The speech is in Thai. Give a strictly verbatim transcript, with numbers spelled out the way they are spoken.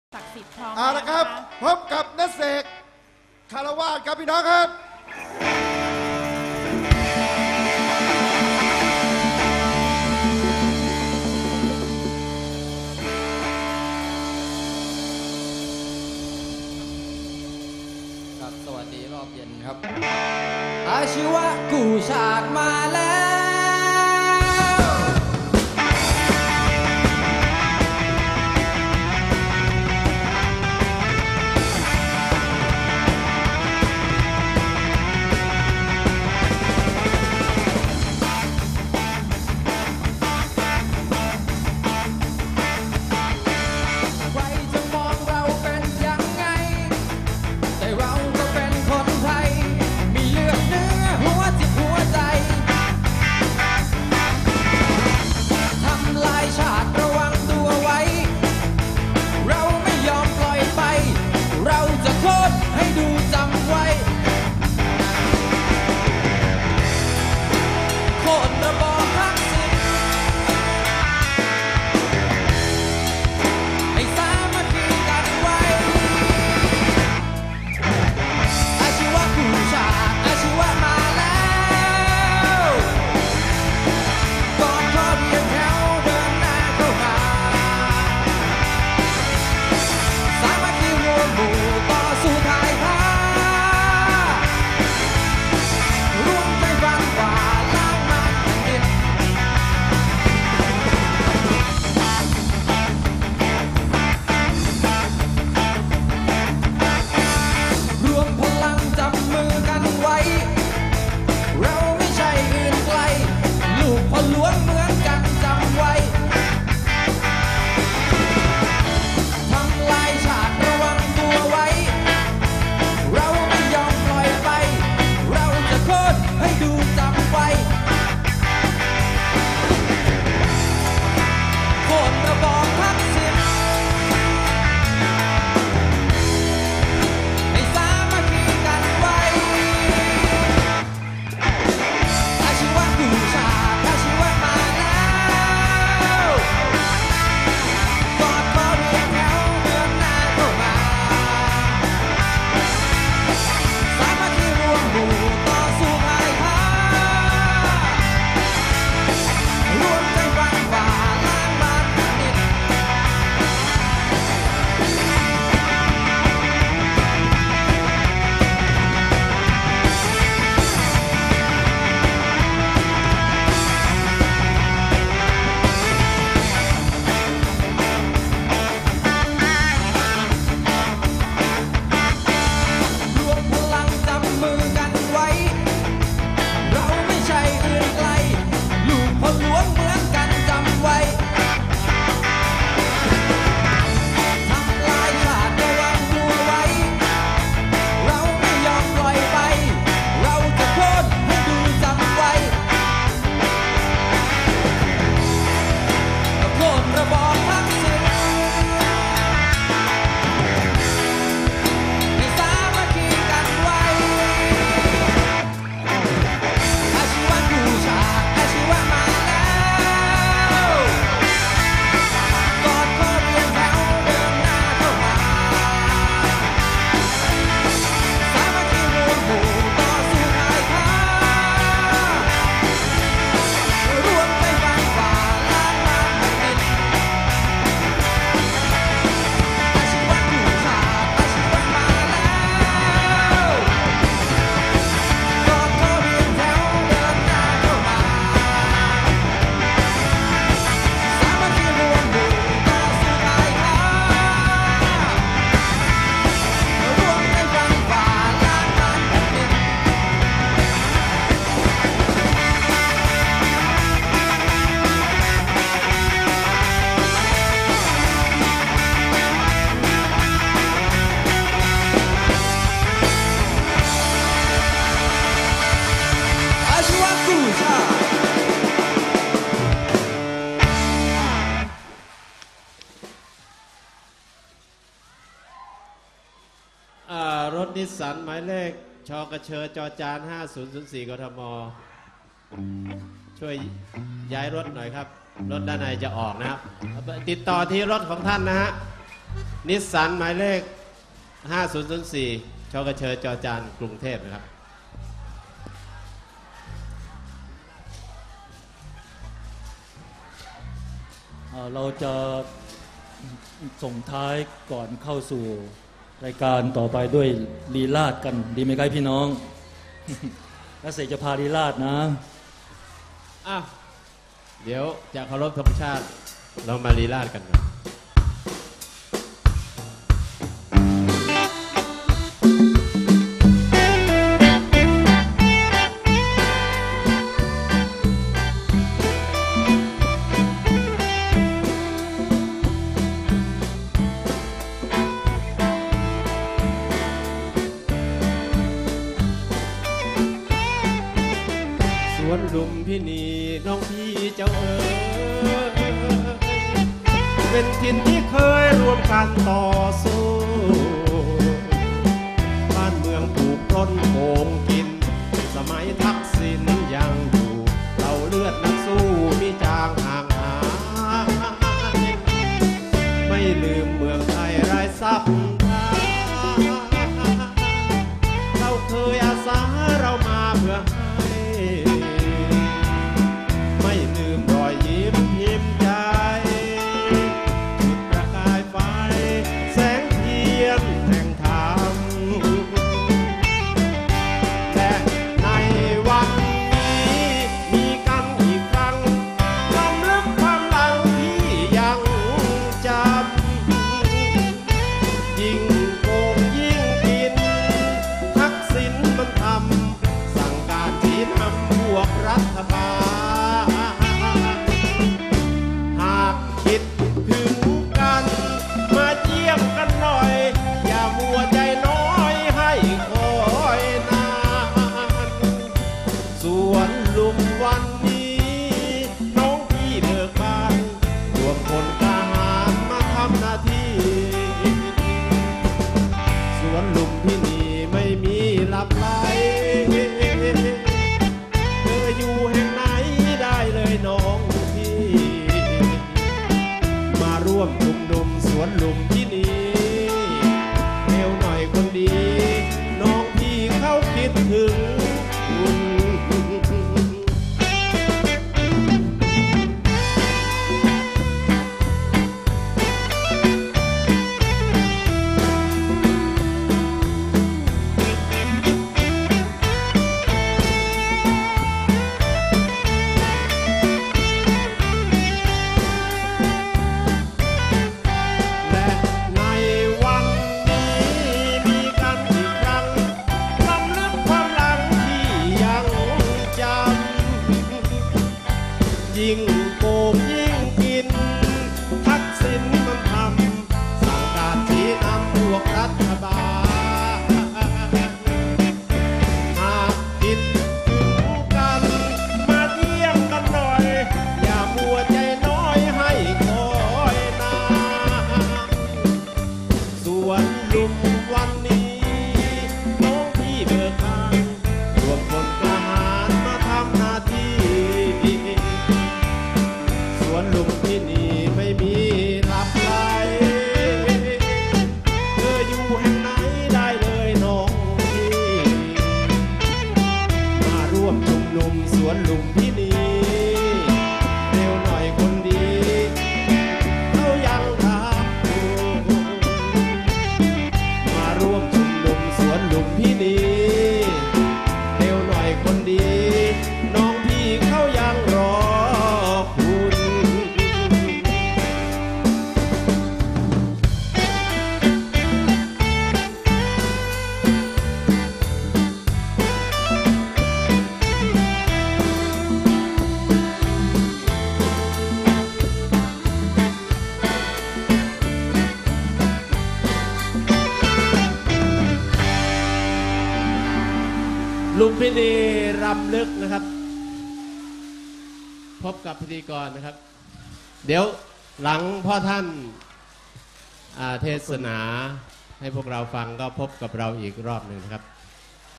ศักดิ์สิทธิ์พร้อมเอาละครับพบกับนักเสกคารวาสครับพี่น้องครับครับสวัสดีรอบเย็นครับอาชีวะกูชาติมาแล้วรถนิสสันหมายเลขชกเชอจอจานห้าศูนย์ศูนย์สี่กทมช่วยย้ายรถหน่อยครับรถด้านในจะออกนะครับติดต่อที่รถของท่านนะฮะนิสสันหมายเลขห้าศูนย์ศูนย์สี่ชกเชอจอจานกรุงเทพนะครับเราจะส่งท้ายก่อนเข้าสู่รายการต่อไปด้วยลีลาศกันดีไหมครับพี่น้อง นักเสกจะพาลีลาศนะอ่ะเดี๋ยวจะเคารพธรรมชาติเรามาลีลาศกันครับสวนลุมพินีน้องพี่เจ้าเอ๋ยเป็นถิ่นที่เคยรวมกันต่อสู้บ้านเมืองถูกปล้นโกงกินสมัยทักษิณยังอยู่เราเลือดนักสู้มิจางห่างหายไม่ลืมเมืองไทยไร้ทรัพย์เราเคยอาสาเรามาเพื่อไม่ลืมรอยยิ้มยิ้มใจจุดประกายไฟแสงเทียนแห่งธรรมและในวันนี้มีกันอีกครั้งรำลึกความหลังที่ยังจำยิ่งโกงยิ่งกินทักษิณมันทำสั่งการชี้นำพวกรัฐบาลคิดถึงกันมาเยี่ยมกันหน่อยอย่ามัวใจน้อยให้คอยนานส่วนลุมวันนี้น้องพี่เบิกบานรวมพลทหารมาทำหน้าที่ส่วนลุมที่นี่ไม่มีหลับไหลเธออยู่แห่งไหนได้เลยน้องร่วมชุมนุมสวนลุมที่นี่เร็วหน่อยคนดีน้องพี่เขาคิดถึงคุณยิ่งโกงยิ่งกินทักษิณมันทำสั่งการชี้นำพวกรัฐบาลหากคิดถึงกันมาเยี่ยมกันหน่อยอย่ามัวใจน้อยให้คอยนานส่วนลุมวันนี้น้องพี่เบิกบานรวมพลทหารมาทำหน้าที่สวนลุมที่นี่ไม่มีหลับไหลเธออยู่แห่งไหนได้เลยน้องพี่มาร่วมชุมนุมสวนลุมที่นี่เร็วหน่อยคนดีเขายังรักมาร่วมชุมนุมสวนลุมที่นี่เร็วหน่อยคนดีน้องพี่เขายังรอคุณลุมพินีรำลึกนะครับพบกับพิธีกรนะครับเดี๋ยวหลังพ่อท่านเทศนาให้พวกเราฟังก็พบกับเราอีกรอบหนึ่งนะครับ